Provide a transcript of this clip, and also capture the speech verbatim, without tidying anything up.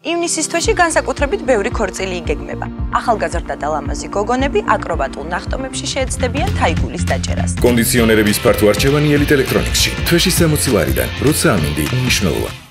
ივნისის თვეში განსაკუთრებით ბევრი ქორწილი იგეგმება. ახალგაზრდა და ლამაზი გოგონები აკრობატულ ნახტომებში შეეცდებიან თაიგულის დაჭერას. კონდიციონერების ფართო არჩევანი ელიტ ელექტრონიქსში. თვეში სამოცი ლარიდან, როცა ამინდი უმნიშვნელოა.